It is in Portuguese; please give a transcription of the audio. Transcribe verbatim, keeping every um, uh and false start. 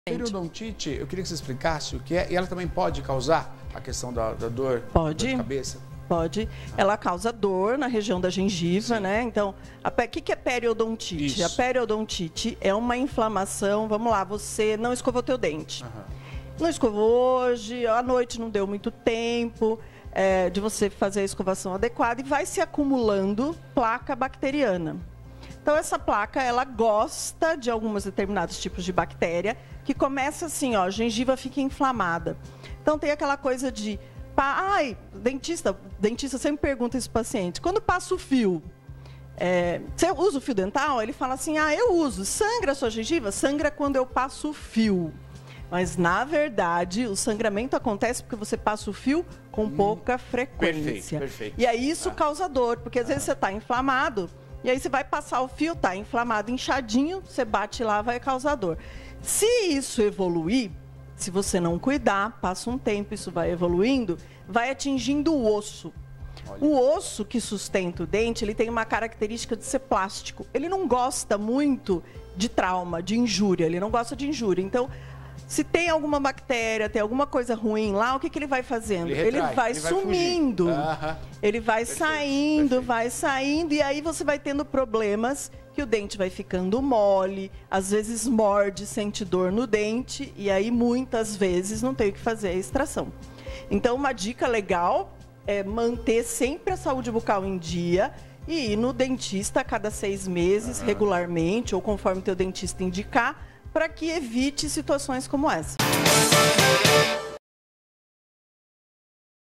Periodontite, eu queria que você explicasse o que é, e ela também pode causar a questão da, da dor, pode, dor de cabeça? Pode. Ah. Ela causa dor na região da gengiva, Sim. né? Então, o que, que é periodontite? Isso. A periodontite é uma inflamação, vamos lá, você não escovou o teu dente. Uhum. Não escovou hoje, à noite não deu muito tempo é, de você fazer a escovação adequada e vai se acumulando placa bacteriana. Então, essa placa, ela gosta de alguns determinados tipos de bactéria, que começa assim, ó, a gengiva fica inflamada. Então, tem aquela coisa de, ai, dentista, dentista sempre pergunta isso para o paciente, quando passa o fio, é, você usa o fio dental? Ele fala assim, ah, eu uso. Sangra a sua gengiva? Sangra quando eu passo o fio. Mas, na verdade, o sangramento acontece porque você passa o fio com pouca hum, frequência. Perfeito, perfeito. E aí, isso ah. causa dor, porque às ah. vezes você está inflamado, e aí você vai passar o fio, tá inflamado, inchadinho, você bate lá, vai causar dor. Se isso evoluir, se você não cuidar, passa um tempo, isso vai evoluindo, vai atingindo o osso. Olha. O osso que sustenta o dente, ele tem uma característica de ser plástico. Ele não gosta muito de trauma, de injúria, ele não gosta de injúria. Então, se tem alguma bactéria, tem alguma coisa ruim lá, o que, que ele vai fazendo? Ele, retrai, ele vai ele sumindo, vai ele vai perfeito, saindo, perfeito. vai saindo, e aí você vai tendo problemas que o dente vai ficando mole, às vezes morde, sente dor no dente, e aí muitas vezes não tem o que fazer a extração. Então, uma dica legal é manter sempre a saúde bucal em dia e ir no dentista a cada seis meses, uhum. regularmente, ou conforme o teu dentista indicar, para que evite situações como essa.